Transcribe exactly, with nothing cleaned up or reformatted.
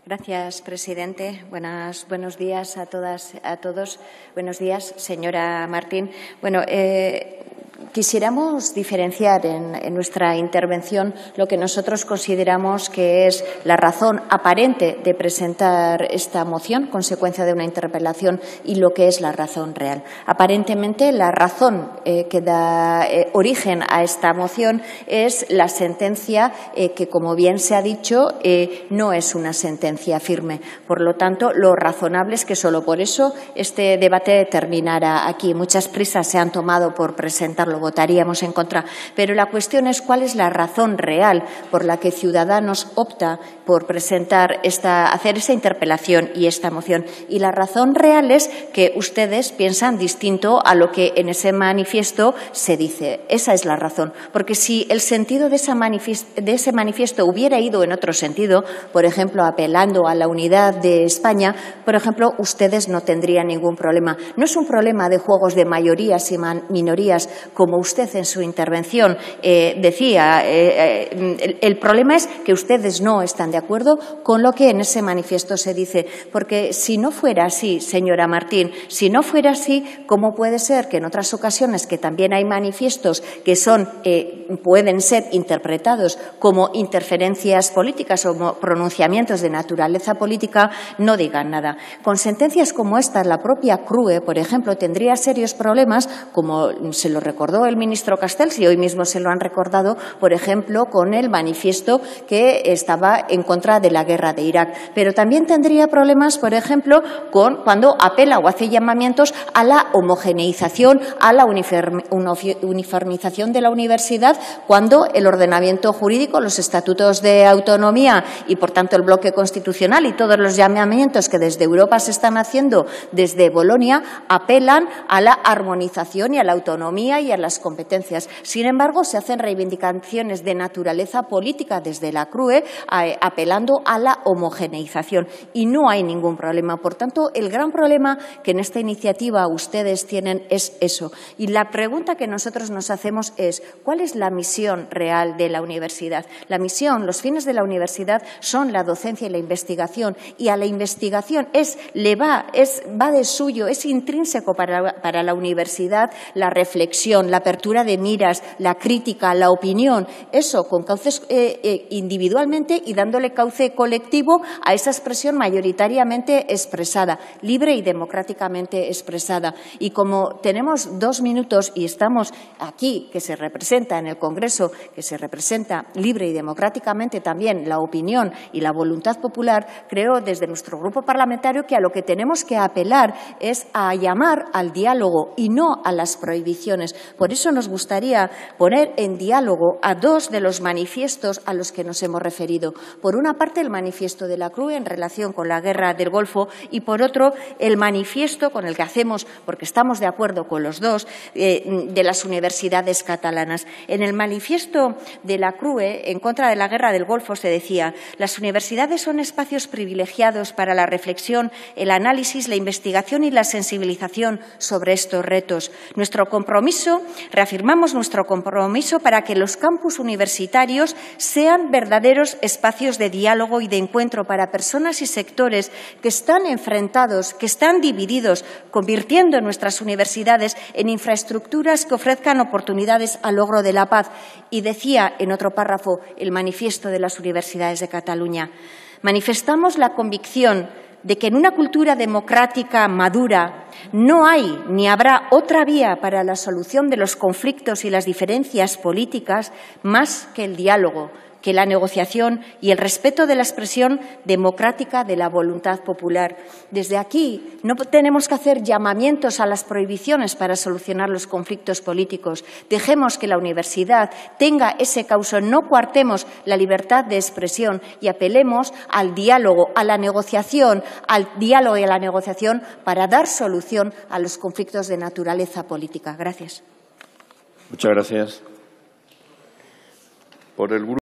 Gracias, presidente. Buenas, buenos días a todas, a todos. Buenos días, señora Martín. Bueno, eh, quisiéramos diferenciar en, en nuestra intervención lo que nosotros consideramos que es la razón aparente de presentar esta moción, consecuencia de una interpelación, y lo que es la razón real. Aparentemente, la razón eh, que da eh, origen a esta moción es la sentencia eh, que, como bien se ha dicho, eh, no es una sentencia firme. Por lo tanto, lo razonable es que solo por eso este debate terminará aquí. Muchas prisas se han tomado por presentarlo, votaríamos en contra. Pero la cuestión es cuál es la razón real por la que Ciudadanos opta por presentar esta, hacer esa interpelación y esta moción. Y la razón real es que ustedes piensan distinto a lo que en ese manifiesto se dice. Esa es la razón. Porque si el sentido de, esa de ese manifiesto hubiera ido en otro sentido, por ejemplo, apelando a la unidad de España, por ejemplo, ustedes no tendrían ningún problema. No es un problema de juegos de mayorías y minorías, como usted en su intervención eh, decía. Eh, eh, el, el problema es que ustedes no están de acuerdo con lo que en ese manifiesto se dice. Porque si no fuera así, señora Martín, si no fuera así, ¿cómo puede ser que en otras ocasiones que también hay manifiestos que son, eh, pueden ser interpretados como interferencias políticas o como pronunciamientos de naturaleza política, no digan nada? Con sentencias como esta, la propia C R U E, por ejemplo, tendría serios problemas, como se lo recordó el ministro Castells y hoy mismo se lo han recordado, por ejemplo, con el manifiesto que estaba en contra de la guerra de Irak. Pero también tendría problemas, por ejemplo, con cuando apela o hace llamamientos a la homogeneización, a la uniformización de la universidad, cuando el ordenamiento jurídico, los estatutos de autonomía y, por tanto, el bloque constitucional y todos los llamamientos que desde Europa se están haciendo desde Bolonia apelan a la armonización y a la autonomía y a las competencias. Sin embargo, se hacen reivindicaciones de naturaleza política desde la C R U E apelando a la homogeneización y no hay ningún problema. Por tanto, el gran problema que en esta iniciativa ustedes tienen es eso. Y la pregunta que nosotros nos hacemos es ¿cuál es la misión real de la universidad? La misión, los fines de la universidad son la docencia y la investigación, y a la investigación es, le va, es, va de suyo, es intrínseco para, para la universidad la reflexión, la apertura de miras, la crítica, la opinión, eso con cauces eh, eh, individualmente y dándole cauce colectivo a esa expresión mayoritariamente expresada, libre y democráticamente expresada. Y como tenemos dos minutos y estamos aquí, que se representa en el Congreso, que se representa libre y democráticamente también la opinión y la voluntad popular, creo desde nuestro grupo parlamentario que a lo que tenemos que apelar es a llamar al diálogo y no a las prohibiciones. Por eso nos gustaría poner en diálogo a dos de los manifiestos a los que nos hemos referido. Por una parte, el manifiesto de la C R U E en relación con la guerra del Golfo y, por otro, el manifiesto con el que hacemos, porque estamos de acuerdo con los dos, eh, de las universidades catalanas. En el manifiesto de la C R U E en contra de la guerra del Golfo se decía: las universidades son espacios privilegiados para la reflexión, el análisis, la investigación y la sensibilización sobre estos retos. Nuestro compromiso, reafirmamos nuestro compromiso para que los campus universitarios sean verdaderos espacios de diálogo y de encuentro para personas y sectores que están enfrentados, que están divididos, convirtiendo nuestras universidades en infraestructuras que ofrezcan oportunidades al logro de la paz. Y decía en otro párrafo el manifiesto de las universidades de Cataluña: manifestamos la convicción de que en una cultura democrática madura no hay ni habrá otra vía para la solución de los conflictos y las diferencias políticas más que el diálogo, que la negociación y el respeto de la expresión democrática de la voluntad popular. Desde aquí no tenemos que hacer llamamientos a las prohibiciones para solucionar los conflictos políticos. Dejemos que la universidad tenga ese cauce, no coartemos la libertad de expresión y apelemos al diálogo, a la negociación, al diálogo y a la negociación para dar solución a los conflictos de naturaleza política. Gracias. Muchas gracias. Por el grupo